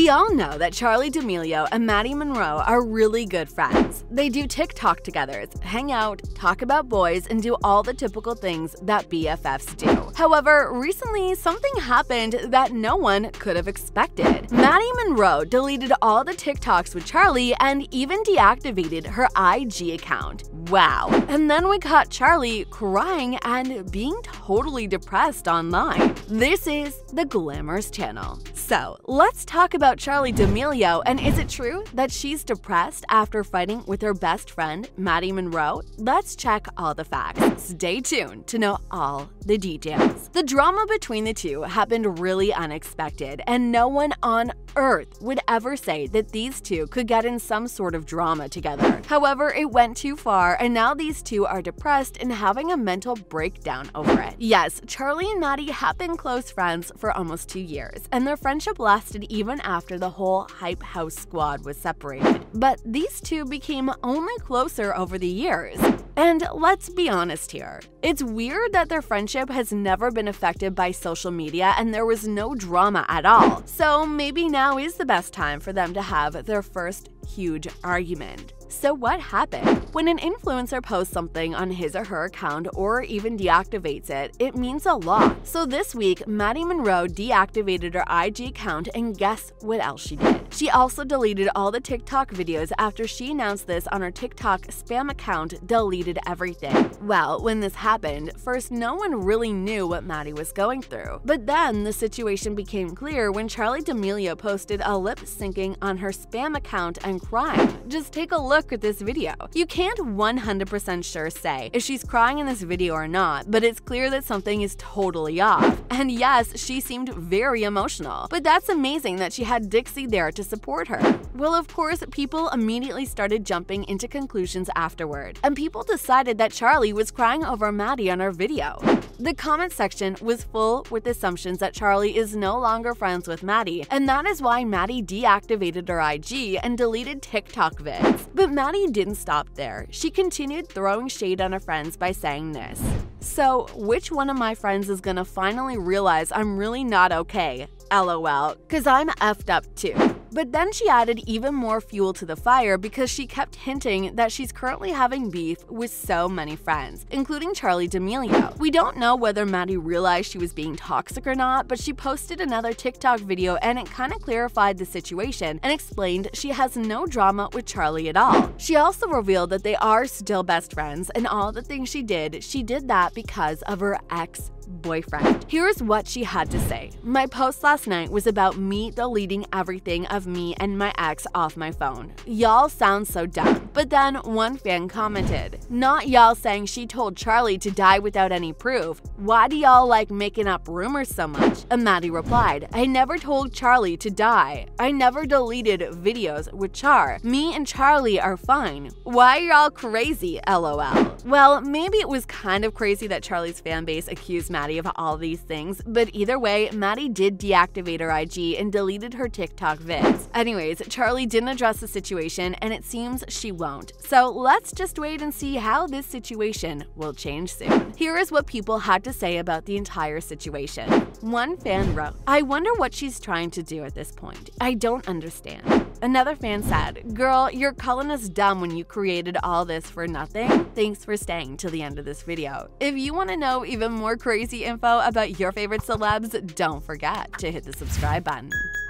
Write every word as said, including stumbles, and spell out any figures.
We all know that Charli D'Amelio and Maddie Monroe are really good friends. They do TikTok together, hang out, talk about boys, and do all the typical things that B F Fs do. However, recently something happened that no one could have expected. Maddie Monroe deleted all the TikToks with Charli and even deactivated her I G account. Wow. And then we caught Charli crying and being totally depressed online. This is the Glamours Channel. So, let's talk about Charli D'Amelio, and is it true that she's depressed after fighting with her best friend, Maddie Monroe? Let's check all the facts. Stay tuned to know all the details. The drama between the two happened really unexpected, and no one on earth would ever say that these two could get in some sort of drama together. However, it went too far, and now these two are depressed and having a mental breakdown over it. Yes, Charli and Maddie have been close friends for almost two years, and their friendship lasted even after the whole Hype House squad was separated. But these two became only closer over the years. And let's be honest here, it's weird that their friendship has never been affected by social media and there was no drama at all. So maybe now is the best time for them to have their first huge argument. So what happened? When an influencer posts something on his or her account or even deactivates it, it means a lot. So this week, Maddie Monroe deactivated her I G account, and guess what else she did? She also deleted all the TikTok videos after she announced this on her TikTok spam account deleted everything. Well, when this happened, first no one really knew what Maddie was going through. But then the situation became clear when Charli D'Amelio posted a lip syncing on her spam account and crying. Just take a look at this video. You can't one hundred percent sure say if she's crying in this video or not, but it's clear that something is totally off. And yes, she seemed very emotional. But that's amazing that she had Dixie there to support her. Well, of course, people immediately started jumping into conclusions afterward, and people decided that Charli was crying over Maddie on her video. The comment section was full with assumptions that Charli is no longer friends with Maddie, and that is why Maddie deactivated her I G and deleted TikTok vids. But Maddie didn't stop there. She continued throwing shade on her friends by saying this: "So, which one of my friends is gonna finally realize I'm really not okay? LOL, cause I'm effed up too." But then she added even more fuel to the fire because she kept hinting that she's currently having beef with so many friends, including Charli D'Amelio. We don't know whether Maddie realized she was being toxic or not, but she posted another TikTok video and it kinda clarified the situation and explained she has no drama with Charli at all. She also revealed that they are still best friends, and all the things she did, she did that because of her ex boyfriend. Here's what she had to say. "My post last night was about me deleting everything of me and my ex off my phone. Y'all sound so dumb." But then one fan commented, "Not y'all saying she told Charli to die without any proof. Why do y'all like making up rumors so much?" And Maddie replied, "I never told Charli to die. I never deleted videos with Char. Me and Charli are fine. Why are y'all crazy? LOL." Well, maybe it was kind of crazy that Charli's fan base accused Maddie of all these things, but either way, Maddie did deactivate her I G and deleted her TikTok vids. Anyways, Charli didn't address the situation, and it seems she won't. So let's just wait and see how this situation will change soon. Here is what people had to say about the entire situation. One fan wrote, "I wonder what she's trying to do at this point. I don't understand." Another fan said, "Girl, you're calling us dumb when you created all this for nothing? Thanks for staying till the end of this video." If you want to know even more crazy info about your favorite celebs, don't forget to hit the subscribe button.